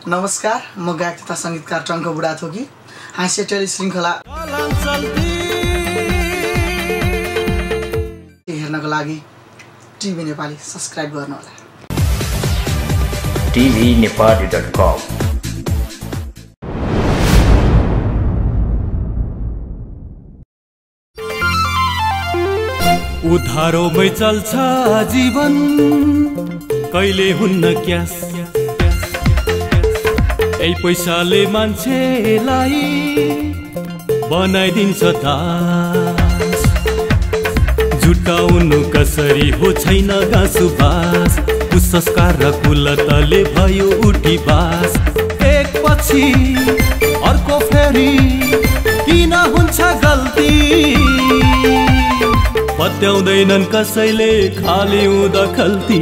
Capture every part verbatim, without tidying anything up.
नमस्कार, म गायक तथा संगीतकार टङ्क बुढाथोकी। हास्य टेली श्रृङ्खला हेर्नको लागि टिभी नेपाली सब्स्क्राइब गर्नुहोला। टिभी नेपाली डट कम उधारोमै चल्छ जीवन, कहिले हुन्न क्यास। यही पैसाले मान्छेलाई बनाइदिन्छ दास। जुटाउनु कसरी हो छैन गाँसु बास, कुसंस्कार र कुलतले भयो उठी बास। एक पछि अर्को फेरि किन हुन्छ गल्ती, पत्याउँदैनन् कसैले खाली हुँदा खल्ती।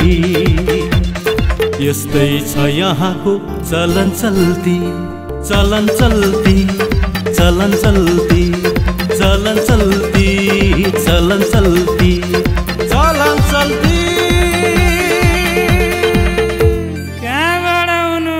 यस्तै छ यहाँको चलन चल्ती, चलन चल्ती, चलन चल्ती, चलन चल्ती, चलन चल्ती, चलन चल्ती। कहाँबाट हुनु?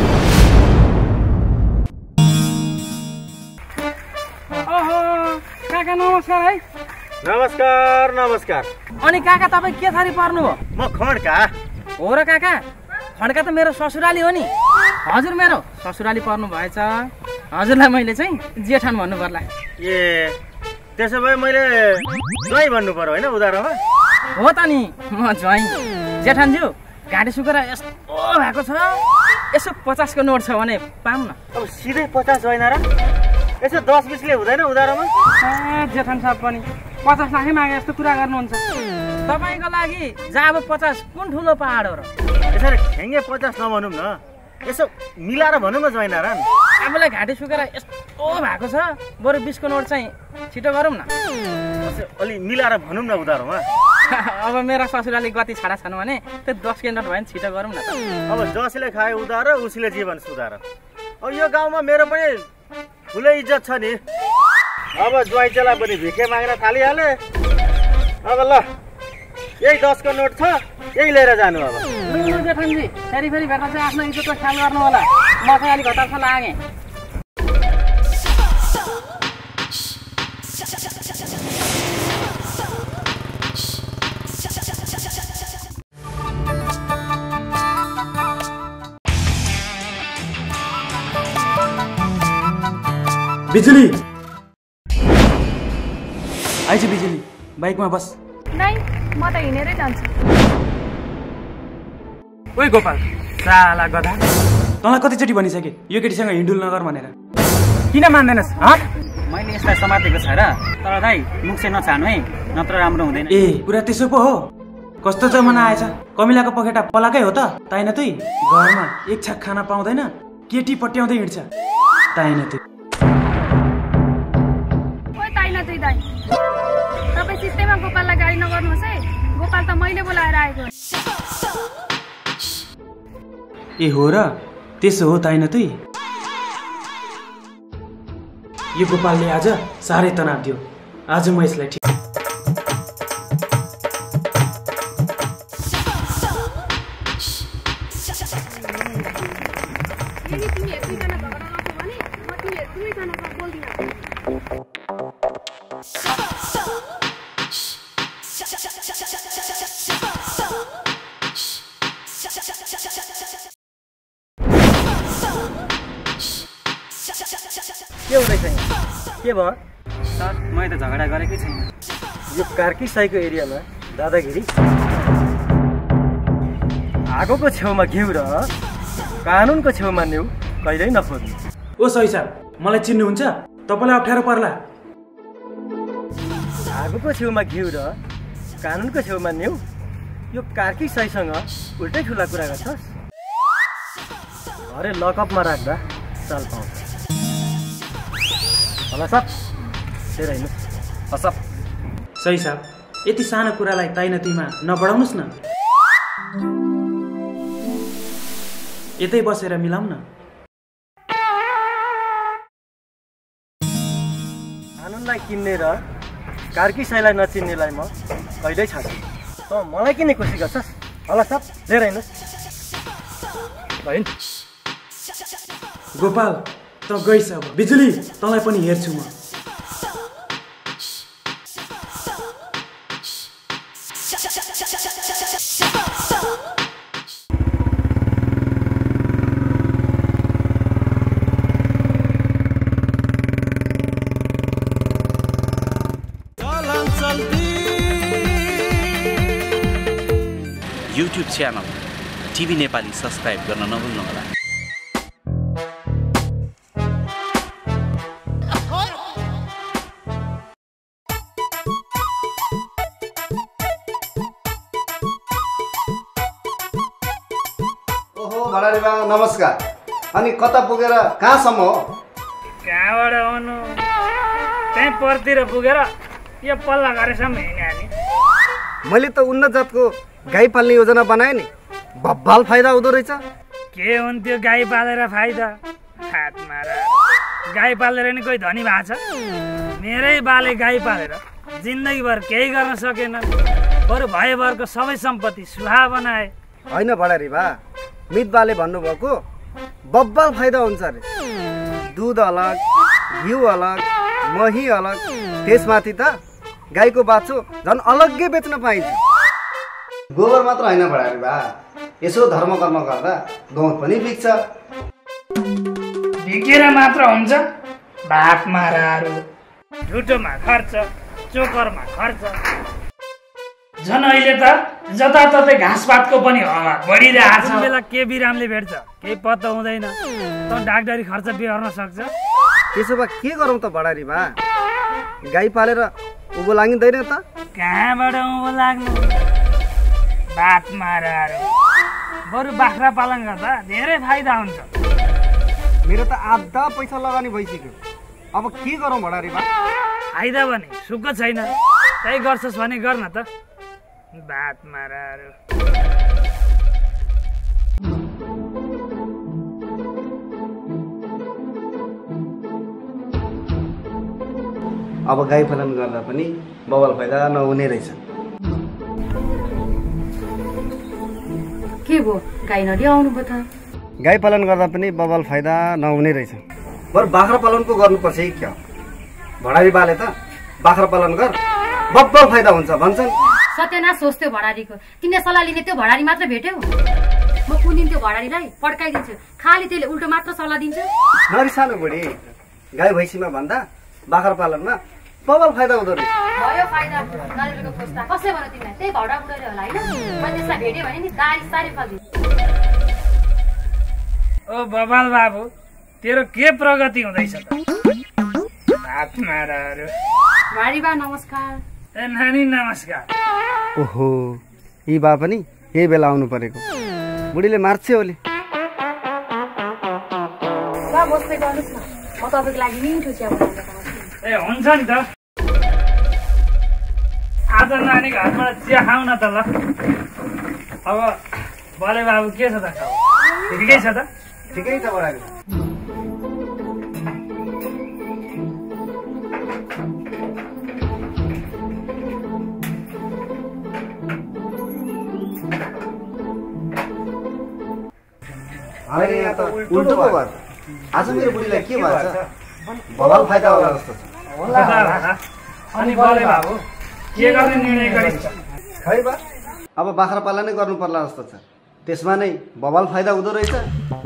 ओहो काका नमस्कार है। नमस्कार नमस्कार। अनि काका तपाईँ के थरी पर्नु हो? म खड्का हो र काका? खड्का त मेरो ससुराली हो नि। हजुर मेरो ससुराली पर्नु भएछ। हजुरलाई मैले चाहिँ जेठान भन्नु पर्ला। ए त्यसो भए मैले ज्वाइँ भन्नु पर्यो होइन उधारोमा? हो त नि, म ज्वाइँ। जेठानज्यू घाँटी सुकेर यस्तो भएको छ, यसो पचासको नोट छ भने पाऊँ न। अब सिधै पचास होइन र, यसो दस बिसले हुँदैन उधारोमा? ए जेठान साहब पनि पचास लाखै मागे जस्तो कुरा गर्नुहुन्छ। तपाईँको लागि जहाँ अब पचास कुन ठुलो पहाड हो र? यसरी ठेङ्गे पचास नभनौँ न, यसो मिलाएर भनौँ न ज्वाइँ नारायण। आफूलाई घाँटी सुकेर यस्तो भएको छ, बरु बिसको नोट चाहिँ छिटो गरौँ न। अलि मिलाएर भनौँ न उधारोमा। अब मेरा ससुराली गति छाडा छन् भने त्यो दस के नोट भयो भने छिटो गरौँ न त। अब जसले खाए उधारो उसले जीवन सुधार। अब यो गाउँमा मेरो पनि ठुलै इज्जत छ नि। अब ज्वाइँ चेला पनि भिखे माग्न थालिहाले। अब ल यही दसको नोट छ, यही लिएर जानु। अब जेठानजी फेरि फेरि भेट्दा चाहिँ आफ्नो इज्जतको ख्याल गर्नु होला। म चाहिँ अलिक हतार छ लागेँ। बिजुली आइज। बिजुली बाइकमा बस। नै म त हिँडेरै जान्छु। ओइ गोपाल साला गधा, तँलाई कतिचोटि भनिसके यो केटीसँग हिँडुल नगर भनेर? किन मान्दैनस्? मैले यसलाई समातेको छ र। तर दाइ मुख चाहिँ नछाड्नु है, नत्र राम्रो हुँदैन। ए कुरा त्यसो पो हो? कस्तो जमाना आएछ। कमिलाको पखेटा पलाकै हो त ताइन तुई। घरमा एक छाक खाना पाउँदैन, केटी पट्याउँदै हिँड्छ ताइन तुई। तपाईँ सित्तैमा गोपाललाई गाडी नगर्नुहोस् है। गोपाल त मैले बोलाएर आएको। ए हो र? त्यसो हो ताइन तुई। यो गोपालले आज साह्रै तनाव दियो। आज म यसलाई ठिक के हुँदैछ? के भयो सर? मैले त झगडा गरेकै छैन। यो कार्की साईको एरियामा दादागिरी, आगोको छेउमा घिउ र कानुनको छेउमा न्यु कहिल्यै नखोज्नु। ओ सही साहब, मलाई चिन्नुहुन्छ? तपाईँलाई अप्ठ्यारो पर्ला। आगोको छेउमा घिउ र कानुनको छेउमा न्यु, यो कार्की साईसँग उल्टै ठुला कुरा गर्छस्। अरे लकअपमा राख्दा चाल पाउँछ होला सब। त्यही होइन सब सही साहब, यति सानो कुरालाई ताइनतीमा नबढाउनुस् न। यतै बसेर मिलाउँ न। कानुनलाई किन्ने र कार्की साईलाई नचिन्नेलाई म कहिल्यै छाड्छु। त मलाई किन्ने कोसिस गर्छस् होला सब। लिएर हिँड्नुहोस्। गोपाल त गइस अब बिजुली तँलाई पनि हेर्छु म चलन चल्ती YouTube channel TV Nepali subscribe गर्न नभुल्नुहोला। भडारी बा नमस्कार। अनि कता पुगेर कहाँसम्म हो? कहाँबाट आउनु त्यहीँ परतिर पुगेर यो पल्ला गरेसम्म हिँड्ने हामी। मैले त उन्नत जातको गाई पाल्ने योजना बनाएँ नि, बब्बाल फाइदा हुँदो रहेछ। के हुन्थ्यो गाई पालेर फाइदा? हात मार गाई पालेर नि कोही धनी भएको छ? मेरै बाले गाई पालेर जिन्दगीभर केही गर्न सकेनन्, बरु भएभरको सबै सम्पत्ति सुहा बनाए। होइन भडारी बा, मित बाले भन्नुभएको बब्बाल फाइदा हुन्छ अरे। दुध अलग, घिउ अलग, मही अलग, त्यसमाथि त गाईको बाछो झन् अलग्गै बेच्न पाइन्छ। गोबर मात्र होइन भडारी बा, यसो धर्म कर्म गर्दा गहुँ पनि बिक्छ। बिकेर मात्र हुन्छ? भात माराहरू झुटोमा खर्च, चोकरमा खर्च। झन् अहिले त जताततै घाँसपातको पनि हवा बढिरहेको छ। बेला के बिरामले भेट्छ केही पत्ता हुँदैन, त डाक्टरी खर्च बिहोर्न सक्छ। त्यसो भए के गरौँ त भडारी बा? गाई पालेर उँभो लागिँदैन त? कहाँबाट उँभो लाग्नु? भात माराहरू बरु बाख्रा पालन गर्दा धेरै फाइदा हुन्छ। मेरो त आधा पैसा लगानी भइसक्यो, अब के गरौँ भडारी बा? फाइदा भने सुख छैन, त्यही गर्छस् भने गर्न त। भात माराहरू अब गाई पालन गर्दा पनि बवाल फाइदा नहुने रहेछ। के भयो गाई नडी आउनु भयो त? गाई पालन गर्दा पनि बवाल फाइदा नहुने रहेछ। बरु बाख्रा पालन पो गर्नुपर्छ कि क्या? भडारी बाले त बाख्रा पालन गर बब्बल फाइदा हुन्छ भन्छन्। सत्यनाश होस् त्यो भडारीको। तिमीले सल्लाह लिने त्यो भडारी मात्र भेट्यौ? म कुन दिन त्यो भडारीलाई पड्काइदिन्छु, खालि त्यसले उल्टो मात्र सल्लाह दिन्छ। नरिसानु बुढी, गाई भैँसीमा भन्दा बाख्रा पालनमा बवाल फाइदा हुँदो रहेछ। भयो फाइदा नरेको खोज्दा कसले भन्यो तिमीलाई? त्यही भडा उठेर होला होइन? मैले त्यसलाई भेट्यो भने नि दारी सारी फाल्दिन्छु। ओ बबाल बाबु, तेरो के प्रगति हुँदैछ त? भात माराहरू भडारी बा नमस्कार। ए नानी नमस्कार। ओहो, यी बा पनि यही बेला आउनु परेको। बुढीले मार्छे ओली। बा बस्दै गर्नुहोस् न, म तपाईँको लागि मिठो चिया बनाउँछु। ए हुन्छ नि त, आज नानी घरबाट चिया खाऊ न त ल। अब बले बाबु के छ त? ठिकै छ त? ठिकै छ बडारी। अरे यहाँ त उल्टो पो भयो। आज मेरो बुढीलाई के भन्छ? बवाल फाइदा होला जस्तो छ। अनि बले बाबु के गर्ने निर्णय गरिस्? खै बा, अब बाख्रा पालनै गर्नु पर्ला जस्तो छ। त्यसमा नै बवाल फाइदा हुँदो रहेछ।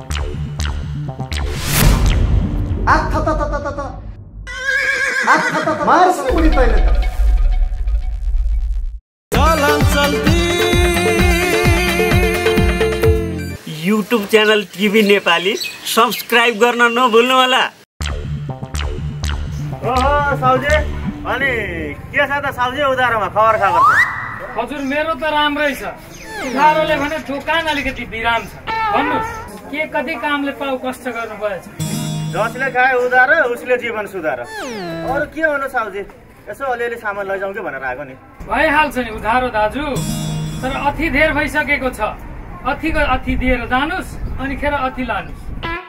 चलन चल्ती YouTube channel TV Nepali subscribe गर्न नभुल्नु होला। ओहो साउजी, अनि के छ त साउजी उधारोमा खबर खबर छ? हजुर मेरो त राम्रै छ, उधारोले भने दोकान अलिकति बिराम छ। भन्नुहोस् के कति कामले पाउ कष्ट गर्नु परेछ? जसले खाए उधारो उसले जीवन सुधार। अरू के हुनु साउजी, यसो अलिअलि सामान लैजाउँ कि भनेर आएको नि। भइहाल्छ नि उधारो दाजु, तर अति धेर भइसकेको छ। अतिको अति दिएर जानुस्, अनि खेर अति लानुस्।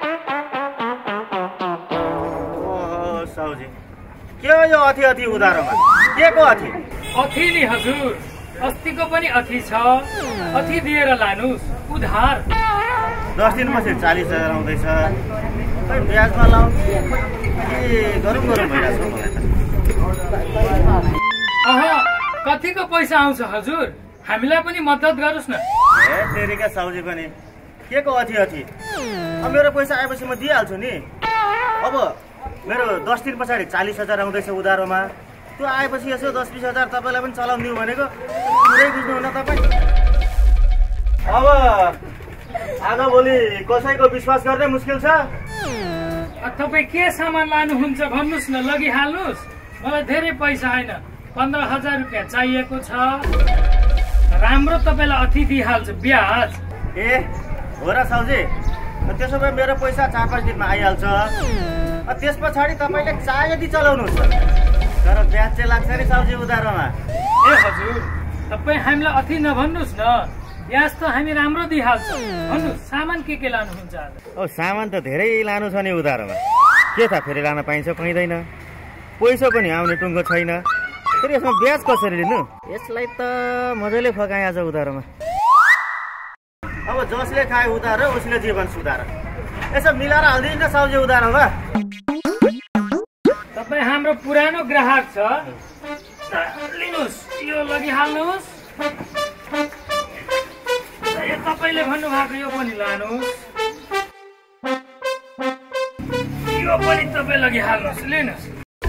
ओहो साउजी, के हो यो अति अति उधारोमा? के को अति? अति नि हजुर, अस्तिको पनि अति छ। अति दिएर लानुस् उधार। दस दिनपछि चालिस हजार आउँदैछ, खै ब्याजमा लाउँ के गरौँ गरौँ भइरहेको छ मलाई त। अह कतिको पैसा आउँछ हजुर, हामीलाई पनि मद्दत गरोस् न। ए तेरिका साउजी पनि के को अथी अथी, अब मेरो पैसा आएपछि म दिइहाल्छु नि। अब मेरो दस दिन पछाडि चालिस हजार आउँदैछ उधारोमा, त्यो आएपछि यसो दस बिस हजार तपाईँलाई पनि चलाउनु दिउँ भनेको, पुरै बुझ्नुहुन्न तपाईँ। अब आज भोलि कसैको विश्वास गर्नै मुस्किल छ। तपाईँ के सामान लानुहुन्छ भन्नुहोस् न, लगिहाल्नुहोस्। मलाई धेरै पैसा होइन, पन्ध्र हजार रुपियाँ चाहिएको छ। राम्रो तपाईँलाई अति दिइहाल्छु ब्याज। ए हो र साउजी, त्यसो भए मेरो पैसा चार पाँच दिनमा आइहाल्छ। त्यस पछाडि तपाईँले चाहे यदि चलाउनुहुन्छ, तर ब्याज चाहिँ लाग्छ नि साउजी उधारोमा। ए हजुर, तपाईँ हामीलाई अति नभन्नुहोस् न, ब्याज त हामी राम्रो दिइहाल्छौँ। भन्नुहोस् सामान के के लानुहुन्छ आज? ओ सामान त धेरै लानु छ नि उधारोमा, के थाहा फेरि लान पाइन्छ पाइँदैन। पैसा पनि आउने टुङ्गो छैन, फेरि यसमा ब्याज कसरी लिनु? यसलाई त मजाले फकाएँ आज उधारोमा। अब जसले खाए उधारो उसले जीवन सुधार, यसो मिलाएर हालिदिनु न साउजी उधारोमा। तपाईँ हाम्रो पुरानो ग्राहक छ, लिनुहोस्, यो लगिहाल्नुहोस्। तपाईँले भन्नुभएको यो पनि लानुहोस्, यो पनि तपाईँ लगिहाल्नुहोस्, लिनुहोस्।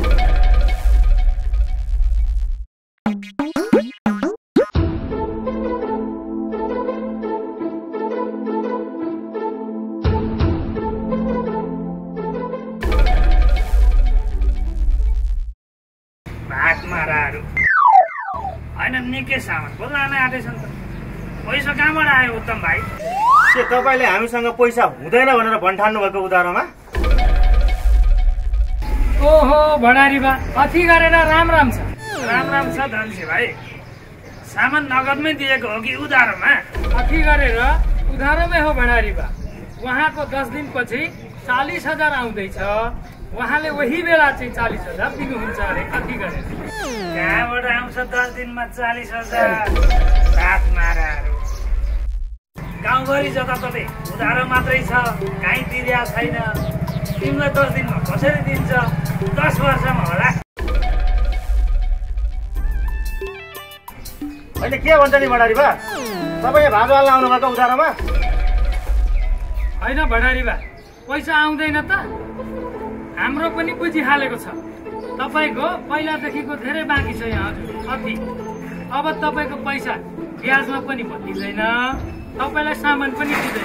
होइन निकै सामान बोल्न आँटेछन् त। पैसा कहाँबाट आयो उत्तम भाइ? के तपाईँले हामीसँग पैसा हुँदैन भनेर भन्ठान्नु भएको उधारोमा? ओहो भण्डारी बा, अथी गरेर राम राम छ। राम राम छ धन्सी भाइ। सामान नगदमै दिएको हो कि उधारोमा? अथी गरेर उधारोमै हो भण्डारी बा। उहाँको दस दिनपछि चालिस हजार आउँदैछ, उहाँले वही बेला चाहिँ चालिस हजार दिनुहुन्छ अरे। कति गरेर कहाँबाट आउँछ दस दिनमा चालिस हजार? रात माराहरू गाउँभरि जताततै उधारो मात्रै छ, काहीँ दिइरहेको छैन। तिमीलाई दस दिनमा कसरी दिन्छ? दस वर्षमा होला। अहिले के भन्छ नि भण्डारी बा, तपाईँ भाजु हाल्न आउनु भएको उधारोमा? होइन भण्डारी बा, पैसा आउँदैन त? हाम्रो पनि बुझिहालेको छ, तपाईँको पहिलादेखिको धेरै बाँकी छ यहाँ हजुर। कति? अब तपाईँको पैसा ब्याजमा पनि दिँदैन, तपाईँलाई सामान पनि दिँदैन।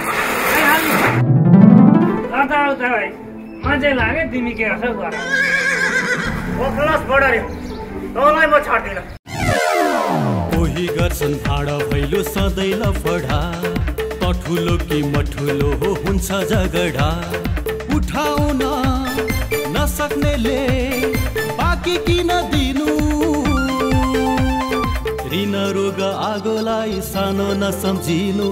उता भाइ मजा लाग्यो, तिमी के गर्छौ गर। ओखलास भण्डारी, तँलाई म छाड्दिनँ। कोही गर्छन् भाडा भैलो सधैँ लफडा, ठुलो कि मठुलो हो हुन्छ झगडा। उठाउन नसक्नेले बाँकी किन दिनु? ऋण रोग आगोलाई सानो नसम्झिनु।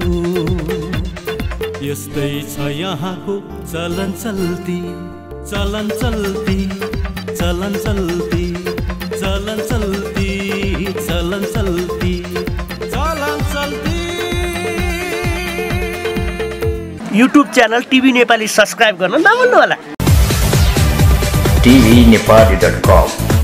यस्तै छ यहाँको चलन चल्ती, चलन चल्ती, चलन चल्ती, चलन चल्ती, चलन चल्ती, चलन चल्ती। YouTube channel TV Nepali subscribe गर्न नभुल्नु होला। टिभी नेपाली डट कम